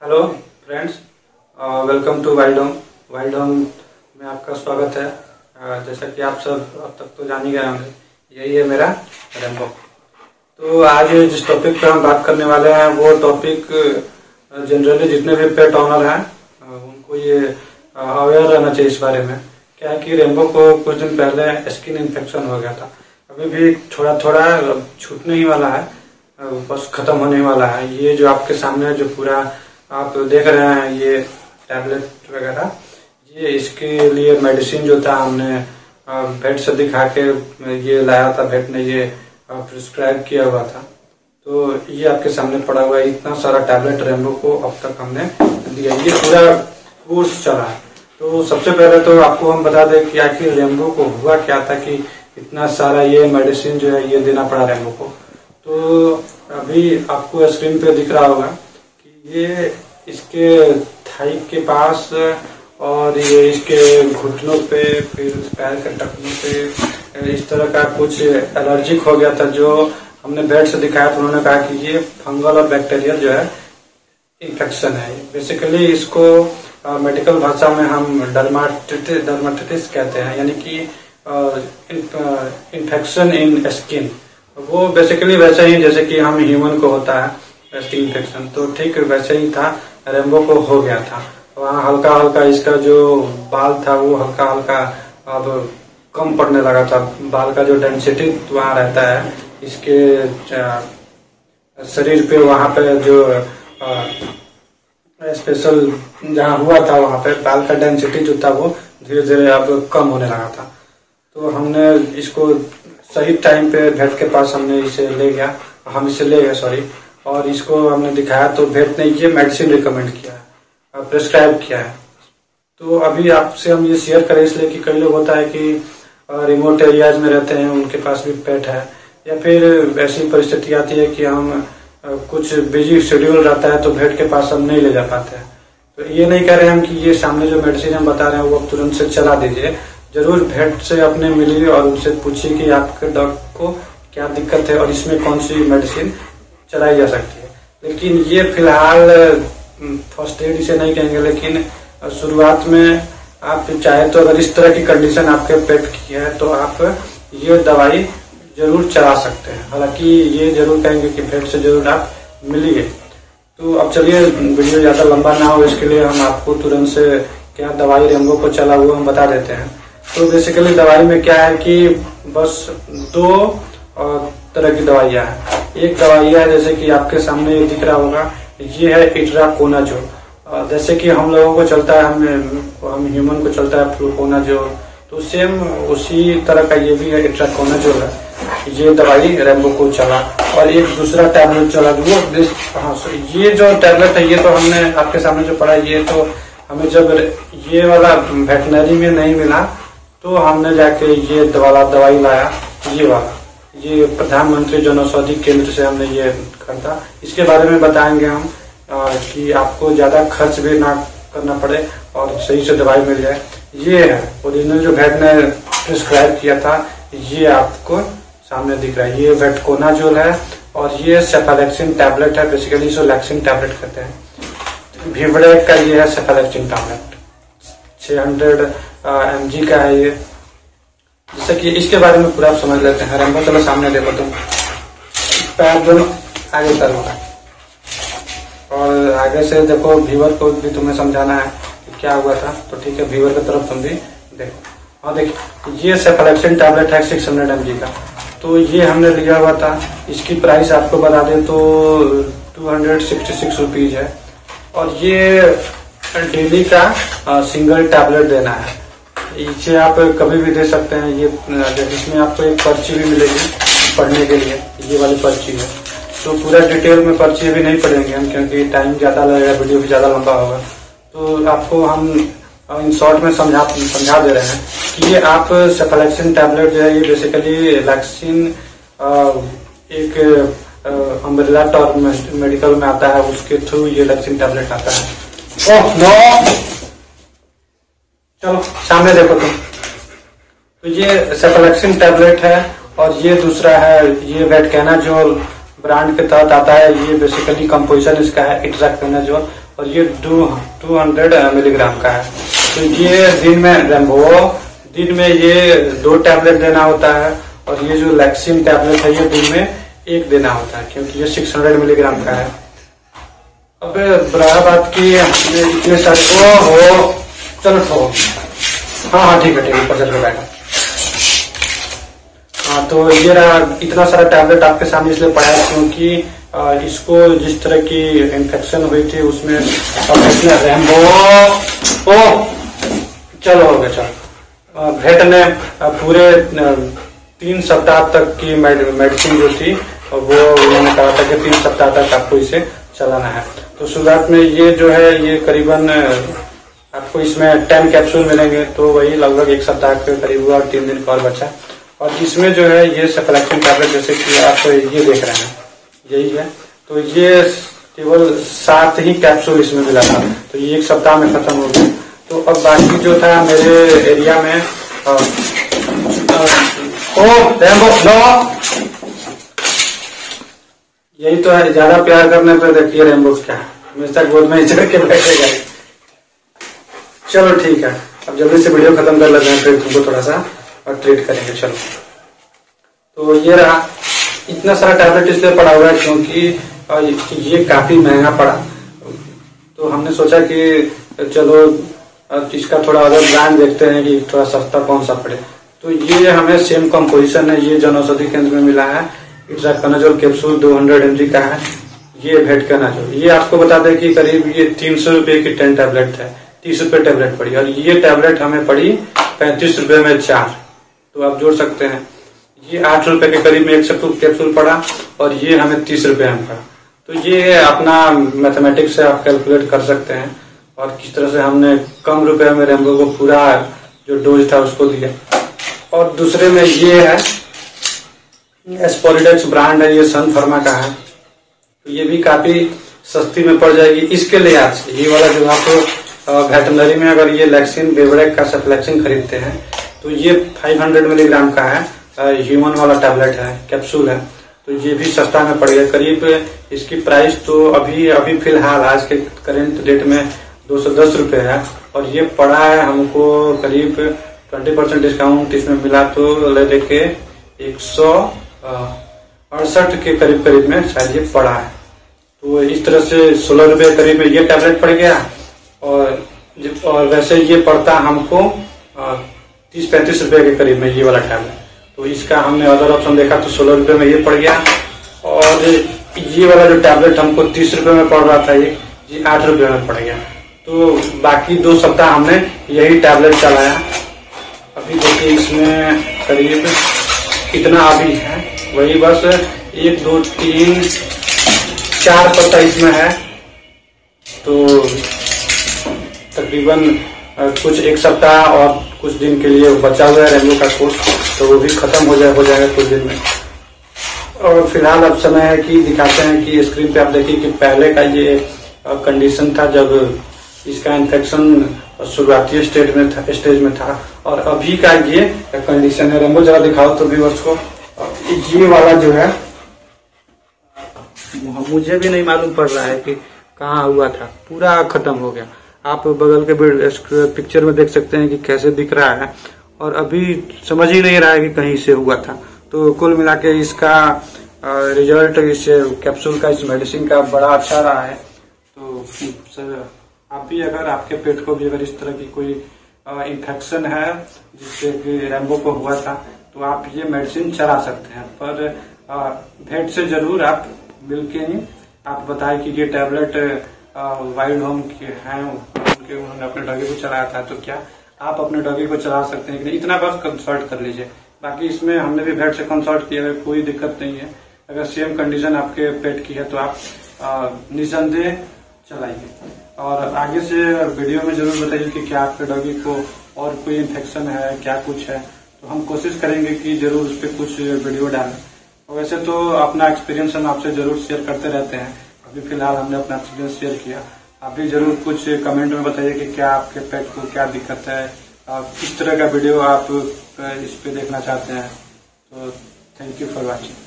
Hello friends, welcome to wild home. Wild home में आपका स्वागत है। जैसा कि आप सब अब तक तो जान ही गए होंगे, यही है मेरा रेम्बो। तो आज जिस टॉपिक पे हम बात करने वाले हैं वो टॉपिक जनरली जितने भी पेट ऑनर हैं उनको ये अवेयर रहना चाहिए इस बारे में। क्या है कि रेम्बो को कुछ दिन पहले स्किन इन्फेक्शन हो गया था। अभी भी थोड़ा थोड़ा छूटने ही वाला है, बस खत्म होने वाला है। ये जो आपके सामने जो पूरा आप देख रहे हैं ये टैबलेट वगैरह, ये इसके लिए मेडिसिन जो था हमने वेट से दिखा के ये लाया था। वेट ने ये प्रिस्क्राइब किया हुआ था, तो ये आपके सामने पड़ा हुआ है। इतना सारा टैबलेट रेम्बो को अब तक हमने दिया, ये पूरा कोर्स चला है। तो सबसे पहले तो आपको हम बता दें कि आखिर रेम्बो को हुआ क्या था कि इतना सारा ये मेडिसिन जो है ये देना पड़ा रेम्बो को। तो अभी आपको स्क्रीन पे दिख रहा होगा कि ये इसके थाई के पास और ये इसके घुटनों पे, फिर पैर के टखनों पे इस तरह का कुछ एलर्जिक हो गया था। जो हमने वेट से दिखाया तो उन्होंने कहा कि ये फंगल और बैक्टीरियल जो है इन्फेक्शन है। बेसिकली इसको मेडिकल भाषा में हम डर्माटाइटिस कहते हैं, यानी कि इन्फेक्शन इन स्किन। वो बेसिकली वैसे ही जैसे कि हम ह्यूमन को होता है स्किन इन्फेक्शन, तो ठीक वैसे ही था, रेम्बो को हो गया था। वहाँ हल्का हल्का इसका जो बाल था वो हल्का हल्का अब कम पड़ने लगा था। बाल का जो डेंसिटी वहाँ रहता है इसके शरीर पे, वहाँ पे जो स्पेशल जहाँ हुआ था वहाँ पे बाल का डेंसिटी जो था वो धीरे धीरे अब कम होने लगा था। तो हमने इसको सही टाइम पे वेट के पास हमने इसे ले गया, और इसको हमने दिखाया तो वेट ने ये मेडिसिन रिकमेंड किया है, प्रिस्क्राइब किया है। तो अभी आपसे हम ये शेयर करें इसलिए कि कई लोग होता है कि रिमोट एरियाज में रहते हैं, उनके पास भी पेट है, या फिर ऐसी परिस्थिति आती है कि हम कुछ बिजी शेड्यूल रहता है तो वेट के पास हम नहीं ले जा पाते हैं। तो ये नहीं कह रहे हम कि ये सामने जो मेडिसिन हम बता रहे हैं वो आप तुरंत से चला दीजिए। जरूर वेट से अपने मिलिए और उनसे पूछिए कि आपके डॉग को क्या दिक्कत है और इसमें कौन सी मेडिसिन चलाई जा सकती है। लेकिन ये फिलहाल फर्स्ट एड इसे नहीं कहेंगे, लेकिन शुरुआत में आप चाहे तो अगर इस तरह की कंडीशन आपके पेट की है तो आप ये दवाई जरूर चला सकते हैं। हालांकि ये जरूर कहेंगे कि वेट से जरूर आप मिलिए। तो अब चलिए वीडियो ज्यादा लंबा ना हो, इसके लिए हम आपको तुरंत से क्या दवाई रेम्बो को चला हुआ हम बता देते हैं। तो बेसिकली दवाई में क्या है कि बस दो तरह की दवाइयां हैं। एक दवाइयां है जैसे कि आपके सामने ये दिख रहा होगा, ये है इट्राकोनाजोल। जैसे कि हम लोगों को चलता है, हम ह्यूमन को चलता है फ्लूकोनाजोल, तो सेम उसी तरह का ये भी है, इट्राकोनाजोल है। ये दवाई रेम्बो को चला। और एक दूसरा टैबलेट चला ये जो टैबलेट है ये तो हमने आपके सामने जो पड़ा, ये तो हमें जब ये वाला वेटनरी में नहीं मिला तो हमने जाके ये दवाई लाया, ये वाला, ये प्रधानमंत्री जन औषधि केंद्र से हमने ये खरीदा। इसके बारे में बताएंगे हम कि आपको ज्यादा खर्च भी ना करना पड़े और सही से दवाई मिल जाए। ये है ओरिजिनल जो वेट ने प्रिस्क्राइब किया था, ये आपको सामने दिख रहा है। ये वेटकोनाजोल है और ये सेफालेक्सिन टैबलेट है। बेसिकली इसको लैक्सिन टैबलेट कहते हैं। विवरेक का ये है सेफालेक्सिन टैबलेट, 600 mg का है ये। जैसे कि इसके बारे में पूरा आप समझ लेते हैं। रेम्बो चलो सामने देखो, तुम पैर दोनों आगे करो और आगे से देखो। व्यूअर को भी तुम्हें समझाना है कि क्या हुआ था, तो ठीक है, व्यूअर की तरफ तुम भी देखो। और देखिए ये सेफालेक्सिन टैबलेट है 600 mg का। तो ये हमने लिया हुआ था। इसकी प्राइस आपको बता दें तो 266 रुपीज है। और ये डेली का सिंगल टैबलेट देना है। इसे आप कभी भी दे सकते हैं। ये इसमें आपको एक पर्ची भी मिलेगी पढ़ने के लिए, ये वाली पर्ची है। तो पूरा डिटेल में पर्ची भी नहीं पढ़ेंगे हम, क्योंकि टाइम ज्यादा लगेगा, वीडियो भी ज्यादा लंबा होगा। तो आपको हम इन शॉर्ट में समझा दे रहे हैं कि ये आप सेफालेक्सिन टैबलेट जो है ये बेसिकली लैक्सिन एक अम्ब्रेला टर्म मेडिकल में आता है, उसके थ्रू ये लैक्सिन टैबलेट आता है। ओह नो, चलो सामने देखो तुम। तो ये सेफालेक्सिन टैबलेट है और ये दूसरा है, ये वेटकोनाजोल ब्रांड के तहत आता है। ये बेसिकली कंपोजिशन इसका है इट्राकोनाजोल और ये 200 मिलीग्राम का है। तो ये दिन में ये 2 टैबलेट देना होता है, और ये जो लैक्सिन टैबलेट है ये दिन में 1 देना होता है, क्योंकि ये 600 मिलीग्राम का है। अब बड़ा बात की इतने सारे हो चलो ठो हाँ ठीक है ऊपर चल के बैठा। हाँ तो ये रहा, इतना सारा टैबलेट आपके सामने इसलिए पड़ा है क्योंकि इसको जिस तरह की इन्फेक्शन हुई थी उसमें चलो हो गया चलो। भेट ने पूरे 3 सप्ताह तक की मेडिसिन जो थी वो उन्होंने कहा था कि 3 सप्ताह तक आपको इसे चलाना है। तो शुरुआत में ये जो है ये करीबन आपको इसमें 10 कैप्सूल मिलेंगे, तो वही लगभग 1 सप्ताह के करीब हुआ और 3 दिन का और बचा। और इसमें जो है ये सेफलैक्सिन टैबलेट जैसे कि आप ये देख रहे हैं यही है, तो ये केवल 7 ही कैप्सूल इसमें मिला था, तो ये 1 सप्ताह में खत्म हो गया। तो अब बाकी जो था मेरे एरिया में यही तो है, ज्यादा प्यार करने पर देखिए रेमबो क्या हमेशा गोद में चढ़ के बैठेगा। चलो ठीक है, अब जल्दी से वीडियो खत्म कर लेते हैं, फिर तुमको थोड़ा सा और ट्रीट करेंगे। चलो तो ये रहा, इतना सारा टैबलेट इसलिए पड़ा हुआ है क्योंकि ये काफी महंगा पड़ा, तो हमने सोचा कि चलो इसका थोड़ा अदर ब्रांड देखते हैं कि थोड़ा सस्ता कौन सा पड़े। तो ये हमें सेम कंपोजिशन है, ये जन औषधि केंद्र में मिला है। इट्राकनाजोल कैप्सूल 200 mg का है, ये भेटकनाजोल। ये आपको बता दें कि करीब ये 300 रुपए की 10 टैबलेट है, 30 रुपए टैबलेट पड़ी, और ये टैबलेट हमें पड़ी 35 रुपए में 4, तो आप जोड़ सकते हैं। ये 8 रुपए के करीब में 1 कैप्सूल पड़ा, और ये हमें 30 रुपए में पड़ा। तो ये अपना मैथमेटिक्स से आप कैलकुलेट कर सकते हैं, और किस तरह से हमने कम रुपए में रेमबो को पूरा जो डोज था उसको दिया। और दूसरे में ये है एस्पोरिडेक्स ब्रांड है, ये सन फार्मा का है, तो ये भी काफी सस्ती में पड़ जाएगी। इसके लिहाज से ये वाला जो आप वेटनरी में अगर ये लैक्सिन बेवरेक का सेफलैक्सिन खरीदते हैं तो ये 500 मिलीग्राम का है, ह्यूमन वाला टैबलेट है, कैप्सूल है, तो ये भी सस्ता में पड़ गया। करीब इसकी प्राइस तो अभी फिलहाल आज के करेंट डेट में 210 रुपए है, और ये पड़ा है हमको करीब 20% डिस्काउंट इसमें मिला तो ले लेके 168 के करीब में शायद ये पड़ा है। तो इस तरह से 16 रुपए करीब में ये टैबलेट पड़ गया, और वैसे ये पड़ता हमको 30-35 रुपए के करीब में ये वाला टैबलेट। तो इसका हमने अदर ऑप्शन देखा तो 16 रुपए में ये पड़ गया, और ये वाला जो टैबलेट हमको 30 रुपए में पड़ रहा था ये 8 रुपए में पड़ गया। तो बाकी 2 सप्ताह हमने यही टैबलेट चलाया। अभी देखिए इसमें करीब कितना अभी है, वही बस 1 2 3 4 पत्ता इसमें है, तो तकरीबन कुछ 1 सप्ताह और कुछ दिन के लिए बचा हुआ है रेमबो का कोर्स, तो वो भी खत्म हो जाएगा कुछ दिन में। और फिलहाल अब समय है कि दिखाते हैं कि स्क्रीन पे आप देखिए कि पहले का ये कंडीशन था जब इसका इन्फेक्शन शुरुआती स्टेज में था, और अभी का ये कंडीशन है। रेमबो जरा दिखाओ तो व्यूअर्स को। ये वाला जो है मुझे भी नहीं मालूम पड़ रहा है कि कहाँ हुआ था, पूरा खत्म हो गया। आप बगल के पिक्चर में देख सकते हैं कि कैसे दिख रहा है, और अभी समझ ही नहीं रहा है कि कहीं से हुआ था। तो कुल मिला के इसका रिजल्ट इस कैप्सूल का, इस मेडिसिन का बड़ा अच्छा रहा है। तो सर आप भी अगर आपके पेट को भी अगर इस तरह की कोई इन्फेक्शन है जिससे कि रेमबो को हुआ था, तो आप ये मेडिसिन चला सकते हैं, पर भेट से जरूर आप मिलके ही आप बताएं कि ये टैबलेट वाइल्ड होम के हैं, उन्होंने अपने डॉगी को चलाया था, तो क्या आप अपने डॉगी को चला सकते हैं कि नहीं, इतना बस कंसल्ट कर लीजिए। बाकी इसमें हमने भी भेट से कंसल्ट किया है, कोई दिक्कत नहीं है। अगर सेम कंडीशन आपके पेट की है तो आप निसंदेह चलाइए। और आगे से वीडियो में जरूर बताइए कि क्या आपके डॉगी को और कोई इन्फेक्शन है, क्या कुछ है, तो हम कोशिश करेंगे कि जरूर उस पर कुछ वीडियो डालें। वैसे तो अपना एक्सपीरियंस हम आपसे जरूर शेयर करते रहते हैं, अभी फिलहाल हमने अपना एक्सपीरियंस शेयर किया। आप भी जरूर कुछ कमेंट में बताइए कि क्या आपके पेट को क्या दिक्कत है, किस तरह का वीडियो आप इस पे देखना चाहते हैं। तो थैंक यू फॉर वॉचिंग।